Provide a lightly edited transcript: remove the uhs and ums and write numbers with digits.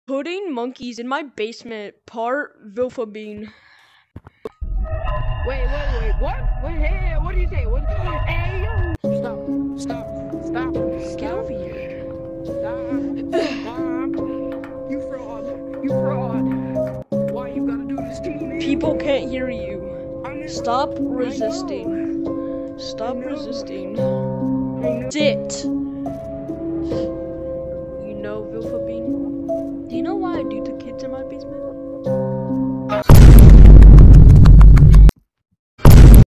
Putting monkeys in my basement, part Vilfabine. Wait, what? Hey, what do you say? What? Hey, yo! Stop. Get over here. Stop. You fraud. Why you gotta do this to me? People can't hear you. Stop resisting. Stop resisting. Sit. You know, Vilfabine? Do you know why I do to kids in my basement?